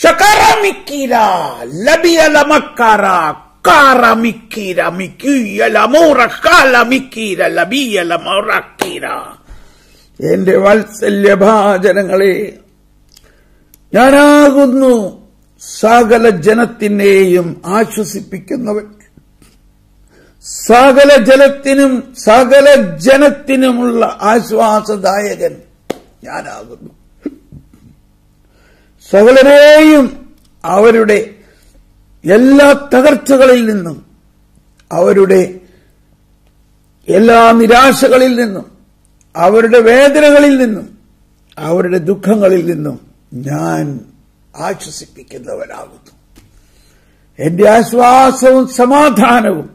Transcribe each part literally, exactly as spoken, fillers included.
Shakara mikira, labia la makara, kara mikira, mikia la mora, kala mikira, labia la morakira. എന്റെ വാത്സല്യഭാജനങ്ങളെ, ഞാനാകുന്നു സകല ജനത്തിനെയും ആശ്വസിപ്പിക്കുന്നവൻ. സകല ജലത്തിനും സകല ജനത്തിനുമുള്ള ആശ്വാസദായകൻ ഞാനാകുന്നു. സകലരെയും അവരുടെ എല്ലാ തകർച്ചകളിൽ നിന്നും, അവരുടെ എല്ലാ നിരാശകളിൽ നിന്നും, അവരുടെ വേദനകളിൽ നിന്നും, അവരുടെ ദുഃഖങ്ങളിൽ നിന്നും ഞാൻ ആശ്വസിപ്പിക്കുന്നവനാകുന്നു. എന്റെ ആശ്വാസവും സമാധാനവും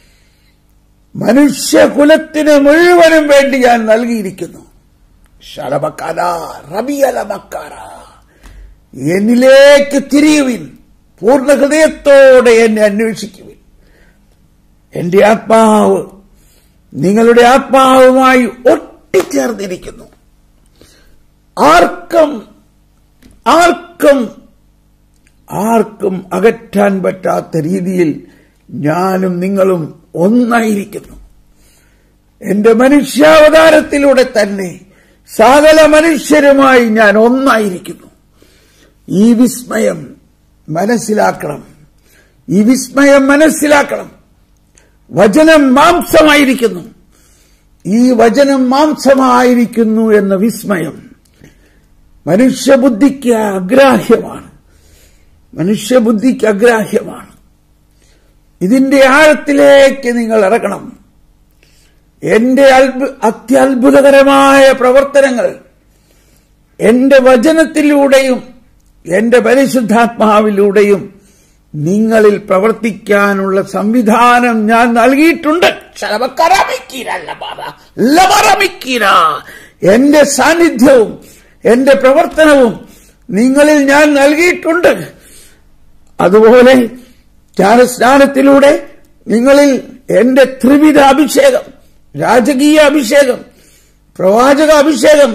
മനുഷ്യകുലത്തിന് മുഴുവനും വേണ്ടി ഞാൻ നൽകിയിരിക്കുന്നു. ശലമക്കാര റബിയലമക്കാര, എന്നിലേക്ക് തിരിയുവിൻ, പൂർണ്ണ ഹൃദയത്തോടെ എന്നെ അന്വേഷിക്കുവിൻ. എന്റെ ആത്മാവ് നിങ്ങളുടെ ആത്മാവുമായി ഒട്ടിച്ചേർന്നിരിക്കുന്നു. ആർക്കും ആർക്കും ആർക്കും അകറ്റാൻ പറ്റാത്ത രീതിയിൽ ഞാനും നിങ്ങളും ഒന്നായിരിക്കുന്നു. എന്റെ മനുഷ്യാവതാരത്തിലൂടെ തന്നെ സകല മനുഷ്യരുമായി ഞാൻ ഒന്നായിരിക്കുന്നു. ഈ വിസ്മയം മനസ്സിലാക്കണം, ഈ വിസ്മയം മനസ്സിലാക്കണം. വചനം മാംസമായിരിക്കുന്നു, ഈ വചനം മാംസമായിരിക്കുന്നു എന്ന വിസ്മയം മനുഷ്യബുദ്ധിക്ക് അഗ്രാഹ്യമാണ്, മനുഷ്യബുദ്ധിക്ക് അഗ്രാഹ്യമാണ്. ഇതിന്റെ ആഴത്തിലേക്ക് നിങ്ങൾ ഇറങ്ങണം. എന്റെ അത്യത്ഭുതകരമായ പ്രവർത്തനങ്ങൾ എന്റെ വചനത്തിലൂടെയും എന്റെ പരിശുദ്ധാത്മാവിലൂടെയും നിങ്ങളിൽ പ്രവർത്തിക്കാനുള്ള സംവിധാനം ഞാൻ നൽകിയിട്ടുണ്ട്. എന്റെ സാന്നിധ്യവും എന്റെ പ്രവർത്തനവും നിങ്ങളിൽ ഞാൻ നൽകിയിട്ടുണ്ട്. അതുപോലെ ജ്ഞാനസ്നാനത്തിലൂടെ നിങ്ങളിൽ എന്റെ ത്രിവിധ അഭിഷേകം, രാജകീയ അഭിഷേകം, പ്രവാചക അഭിഷേകം,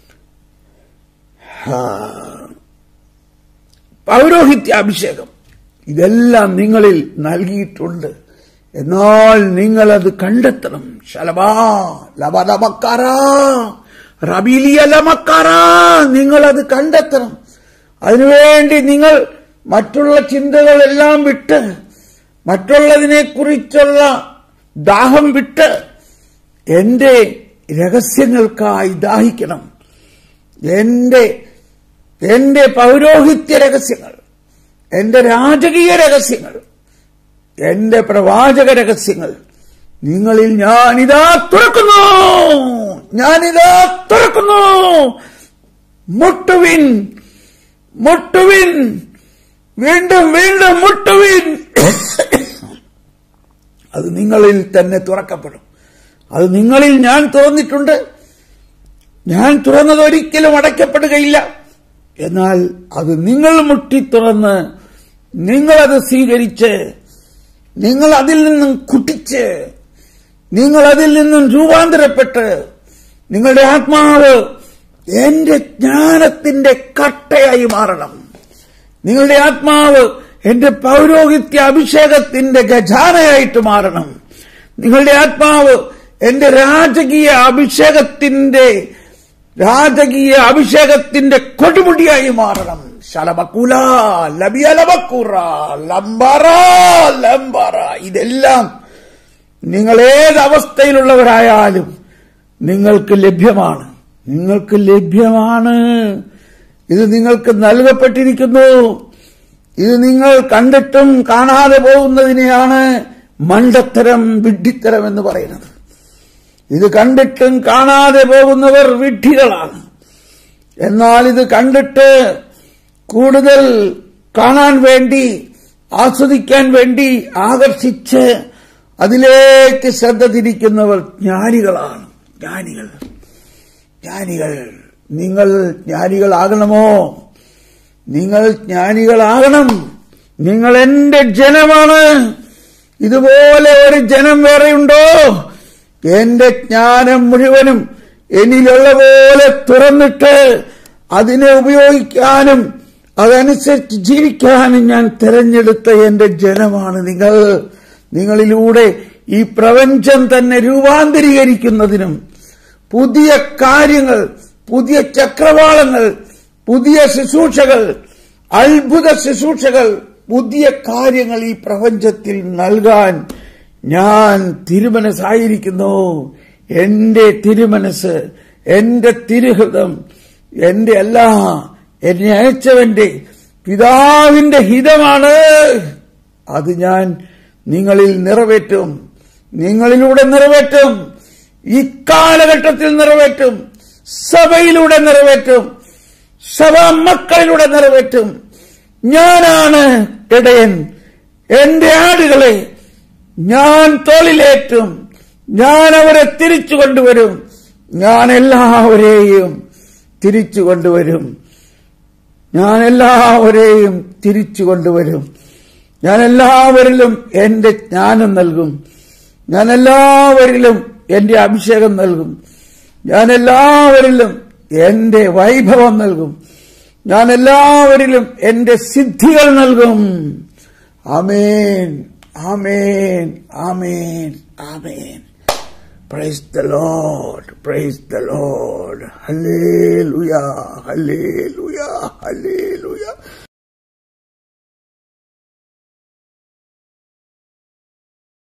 പൗരോഹിത്യ അഭിഷേകം, ഇതെല്ലാം നിങ്ങളിൽ നൽകിയിട്ടുണ്ട്. എന്നാൽ നിങ്ങളത് കണ്ടെത്തണം. ശലഭാ ലബലമക്കാര റബിലിയലമക്കാര, നിങ്ങളത് കണ്ടെത്തണം. അതിനുവേണ്ടി നിങ്ങൾ മറ്റുള്ള ചിന്തകളെല്ലാം വിട്ട്, മറ്റുള്ളതിനെക്കുറിച്ചുള്ള ദാഹം വിട്ട് എന്റെ രഹസ്യങ്ങൾക്കായി ദാഹിക്കണം. എന്റെ എന്റെ പൗരോഹിത്യ രഹസ്യങ്ങൾ, എന്റെ രാജകീയ രഹസ്യങ്ങൾ, എന്റെ പ്രവാചക രഹസ്യങ്ങൾ നിങ്ങളിൽ ഞാനിതാ തുറക്കുന്നു, ഞാനിതാ തുറക്കുന്നു. മുട്ടുവിൻ, മുട്ടുവിൻ, വീണ്ടും വീണ്ടും മുട്ടുവിൻ. അത് നിങ്ങളിൽ തന്നെ തുറക്കപ്പെടും. അത് നിങ്ങളിൽ ഞാൻ തുറന്നിട്ടുണ്ട്. ഞാൻ തുറന്നത് ഒരിക്കലും അടയ്ക്കപ്പെടുകയില്ല. എന്നാൽ അത് നിങ്ങൾ മുട്ടി തുറന്ന് നിങ്ങളത് സ്വീകരിച്ച്, നിങ്ങൾ അതിൽ നിന്നും കുട്ടിച്ച്, നിങ്ങൾ അതിൽ നിന്നും രൂപാന്തരപ്പെട്ട്, നിങ്ങളുടെ ആത്മാവ് എന്റെ ജ്ഞാനത്തിന്റെ കട്ടയായി മാറണം. നിങ്ങളുടെ ആത്മാവ് എന്റെ പൗരോഹിത്യ അഭിഷേകത്തിന്റെ ഖജാനയായിട്ട് മാറണം. നിങ്ങളുടെ ആത്മാവ് എന്റെ രാജകീയ അഭിഷേകത്തിന്റെ രാജകീയ അഭിഷേകത്തിന്റെ കൊടുമുടിയായി മാറണം. ശലമക്കൂല ലബിയലമക്കൂറ ലംബറ ലംബറ, ഇതെല്ലാം നിങ്ങൾ ഏതവസ്ഥയിലുള്ളവരായാലും നിങ്ങൾക്ക് ലഭ്യമാണ്, നിങ്ങൾക്ക് ലഭ്യമാണ്. ഇത് നിങ്ങൾക്ക് നൽകപ്പെട്ടിരിക്കുന്നു. ഇത് നിങ്ങൾ കണ്ടിട്ടും കാണാതെ പോകുന്നതിനെയാണ് മണ്ടത്തരം, വിഡ്ഢിത്തരം എന്ന് പറയുന്നത്. ഇത് കണ്ടിട്ടും കാണാതെ പോകുന്നവർ വിഡ്ഢികളാണ്. എന്നാൽ ഇത് കണ്ടിട്ട് കൂടുതൽ കാണാൻ വേണ്ടി, ആസ്വദിക്കാൻ വേണ്ടി ആകർഷിച്ച് അതിലേക്ക് ശ്രദ്ധ തിരിക്കുന്നവർ ജ്ഞാനികളാണ്. ജ്ഞാനികൾ ജ്ഞാനികൾ നിങ്ങൾ ജ്ഞാനികളാകണമോ? നിങ്ങൾ ജ്ഞാനികളാകണം. നിങ്ങൾ എന്റെ ജനമാണ്. ഇതുപോലെ ഒരു ജനം വേറെയുണ്ടോ? എന്റെ ജ്ഞാനം മുഴുവനും എന്നിലുള്ള പോലെ തുറന്നിട്ട് അതിനെ ഉപയോഗിക്കാനും അതനുസരിച്ച് ജീവിക്കാനും ഞാൻ തിരഞ്ഞെടുത്ത എന്റെ ജനമാണ് നിങ്ങൾ. നിങ്ങളിലൂടെ ഈ പ്രപഞ്ചം തന്നെ രൂപാന്തരീകരിക്കുന്നതിനും പുതിയ കാര്യങ്ങൾ, പുതിയ ചക്രവാളങ്ങൾ, പുതിയ ശുശ്രൂഷകൾ, അത്ഭുത ശുശ്രൂഷകൾ, പുതിയ കാര്യങ്ങൾ ഈ പ്രപഞ്ചത്തിൽ നൽകാൻ ഞാൻ തിരുമനസ്സായിരിക്കുന്നു. എന്റെ തിരുമനസ്, എന്റെ തിരുഹൃദം, എന്റെ എല്ലാ എന്നെ അയച്ചവന്റെ പിതാവിന്റെ ഹിതമാണ്. അത് ഞാൻ നിങ്ങളിൽ നിറവേറ്റും, നിങ്ങളിലൂടെ നിറവേറ്റും, ഈ കാലഘട്ടത്തിൽ നിറവേറ്റും, സഭയിലൂടെ നിറവേറ്റും, സഭാ മക്കളിലൂടെ നിറവേറ്റും. ഞാനാണ് ഇടയൻ. എന്റെ ആടുകളെ ഞാൻ തോളിലേറ്റും, ഞാൻ അവരെ തിരിച്ചു കൊണ്ടുവരും. ഞാൻ എല്ലാവരെയും തിരിച്ചു കൊണ്ടുവരും. ഞാൻ എല്ലാവരെയും തിരിച്ചു കൊണ്ടുവരും. ഞാൻ എല്ലാവരിലും എന്റെ ജ്ഞാനം നൽകും. ഞാൻ എല്ലാവരിലും എന്റെ അഭിഷേകം നൽകും. ഞാൻ എല്ലാവരിലും എന്റെ വൈഭവം നൽകും. ഞാൻ എല്ലാവരിലും എന്റെ സിദ്ധികൾ നൽകും. ആമേൻ, ആമേൻ, ആമേൻ, ആമേൻ. Praise the Lord, praise the Lord. Hallelujah, hallelujah, hallelujah.